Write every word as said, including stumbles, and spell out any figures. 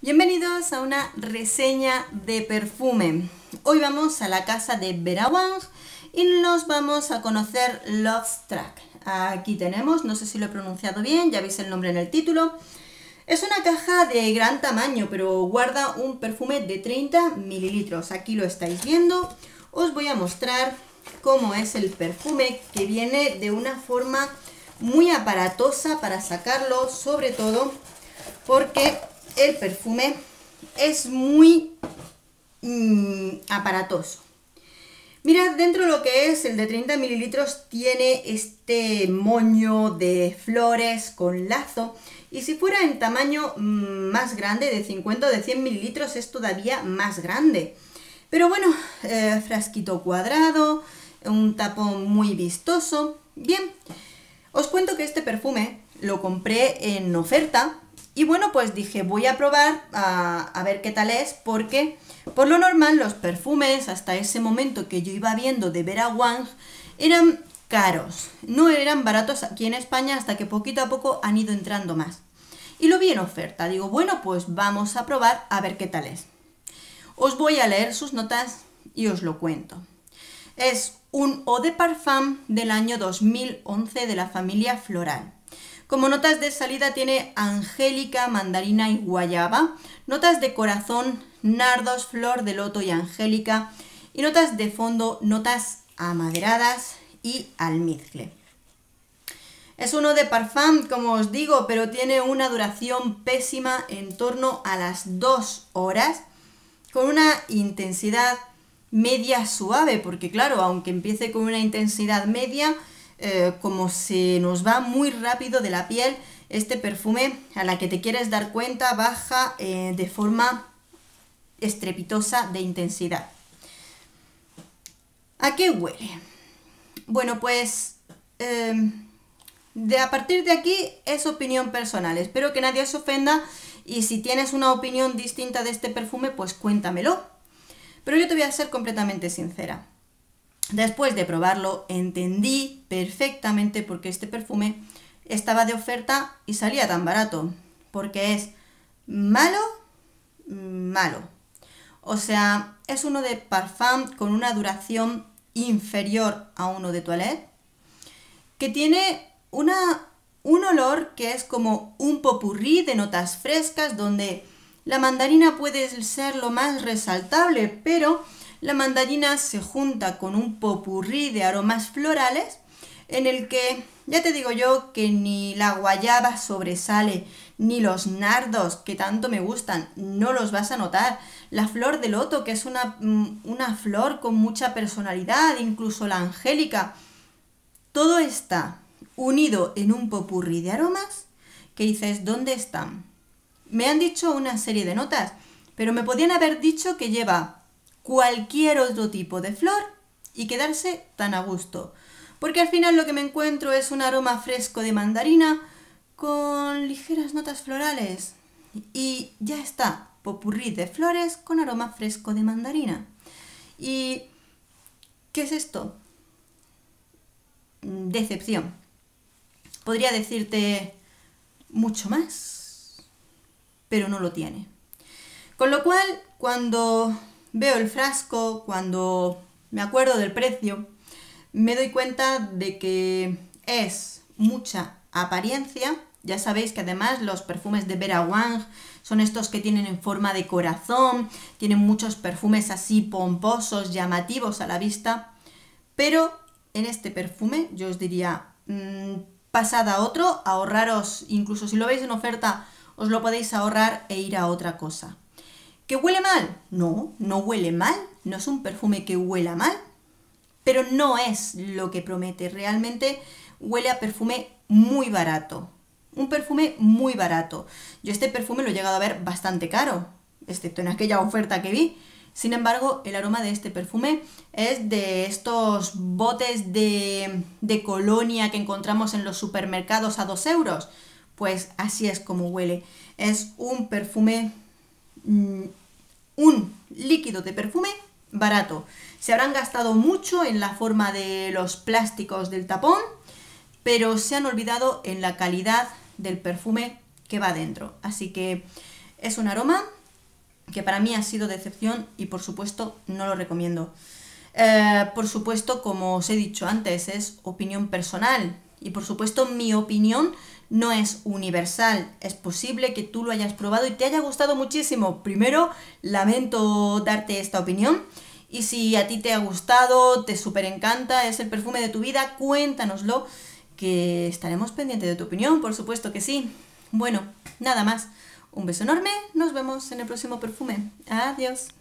Bienvenidos a una reseña de perfume. Hoy vamos a la casa de Vera Wang y nos vamos a conocer Love Struck. Aquí tenemos, no sé si lo he pronunciado bien, ya veis el nombre en el título. Es una caja de gran tamaño, pero guarda un perfume de treinta mililitros. Aquí lo estáis viendo. Os voy a mostrar cómo es el perfume, que viene de una forma muy aparatosa para sacarlo, sobre todo porque el perfume es muy mmm, aparatoso. Mirad, dentro de lo que es el de treinta mililitros tiene este moño de flores con lazo, y si fuera en tamaño mmm, más grande, de cincuenta o de cien mililitros, es todavía más grande. Pero bueno, eh, frasquito cuadrado, un tapón muy vistoso. Bien, os cuento que este perfume lo compré en oferta. Y bueno, pues dije, voy a probar a, a ver qué tal es, porque por lo normal los perfumes, hasta ese momento que yo iba viendo de Vera Wang, eran caros. No eran baratos aquí en España hasta que poquito a poco han ido entrando más. Y lo vi en oferta. Digo, bueno, pues vamos a probar a ver qué tal es. Os voy a leer sus notas y os lo cuento. Es un Eau de Parfum del año dos mil once de la familia Floral. Como notas de salida tiene angélica, mandarina y guayaba, notas de corazón, nardos, flor de loto y angélica, y notas de fondo, notas amaderadas y almizcle. Es uno de parfum, como os digo, pero tiene una duración pésima, en torno a las dos horas, con una intensidad media suave, porque claro, aunque empiece con una intensidad media, Eh, como se nos va muy rápido de la piel, este perfume, a la que te quieres dar cuenta, baja eh, de forma estrepitosa de intensidad. ¿A qué huele? Bueno, pues eh, de, a partir de aquí es opinión personal. Espero que nadie se ofenda, y si tienes una opinión distinta de este perfume, pues cuéntamelo. Pero yo te voy a ser completamente sincera. Después de probarlo, entendí perfectamente por qué este perfume estaba de oferta y salía tan barato. Porque es malo, malo. O sea, es uno de parfum con una duración inferior a uno de toilette, que tiene una, un olor que es como un popurrí de notas frescas, donde la mandarina puede ser lo más resaltable, pero la mandarina se junta con un popurrí de aromas florales, en el que, ya te digo yo, que ni la guayaba sobresale, ni los nardos, que tanto me gustan, no los vas a notar. La flor de loto, que es una, una flor con mucha personalidad, incluso la angélica. Todo está unido en un popurrí de aromas que dices, ¿dónde están? Me han dicho una serie de notas, pero me podían haber dicho que lleva cualquier otro tipo de flor y quedarse tan a gusto, porque al final lo que me encuentro es un aroma fresco de mandarina con ligeras notas florales, y ya está, popurrí de flores con aroma fresco de mandarina. ¿Y qué es esto? Decepción. Podría decirte mucho más, pero no lo tiene. Con lo cual, cuando veo el frasco, cuando me acuerdo del precio, me doy cuenta de que es mucha apariencia. Ya sabéis que además los perfumes de Vera Wang son estos que tienen en forma de corazón, tienen muchos perfumes así pomposos, llamativos a la vista, pero en este perfume yo os diría, mmm, pasad a otro, ahorraros, incluso si lo veis en oferta, os lo podéis ahorrar e ir a otra cosa. ¿Que huele mal? No, no huele mal, no es un perfume que huela mal, pero no es lo que promete. Realmente huele a perfume muy barato, un perfume muy barato. Yo este perfume lo he llegado a ver bastante caro, excepto en aquella oferta que vi. Sin embargo, el aroma de este perfume es de estos botes de, de colonia que encontramos en los supermercados a dos euros. Pues así es como huele. Es un perfume... un líquido de perfume barato. Se habrán gastado mucho en la forma de los plásticos del tapón, pero se han olvidado en la calidad del perfume que va dentro. Así que es un aroma que para mí ha sido decepción y por supuesto no lo recomiendo. Eh, por supuesto, como os he dicho antes, es opinión personal y por supuesto mi opinión no es universal. Es posible que tú lo hayas probado y te haya gustado muchísimo. Primero, lamento darte esta opinión. Y si a ti te ha gustado, te súper encanta, es el perfume de tu vida, cuéntanoslo, que estaremos pendientes de tu opinión, por supuesto que sí. Bueno, nada más. Un beso enorme, nos vemos en el próximo perfume. Adiós.